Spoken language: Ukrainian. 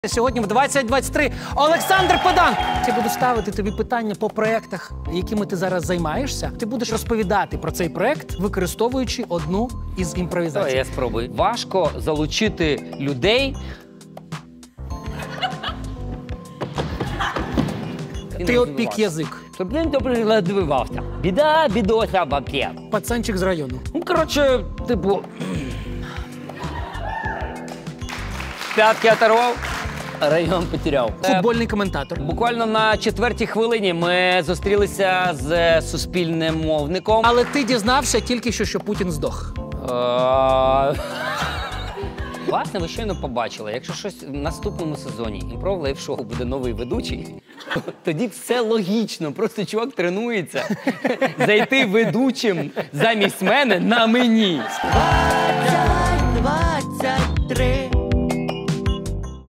Сьогодні в 2023 Олександр Педанк. Я буду ставити тобі питання по проєктах, якими ти зараз займаєшся. Ти будеш розповідати про цей проєкт, використовуючи одну із імпровізацій. Давай я спробую. Важко залучити людей. Ти опік язик. Щоб він добре розвивався. Біда, бідося, баб'є. Пацанчик з району. Ну, коротше, типу... П'ятки оторвав, район потеряв. Футбольний коментатор. Буквально на 4-й хвилині ми зустрілися з суспільним мовником. Але ти дізнався тільки що Путін здох. Власне, ви щойно побачили, якщо щось в наступному сезоні імпров лайв-шоу буде новий ведучий, тоді все логічно. Просто чувак тренується зайти ведучим замість мене на мені. 23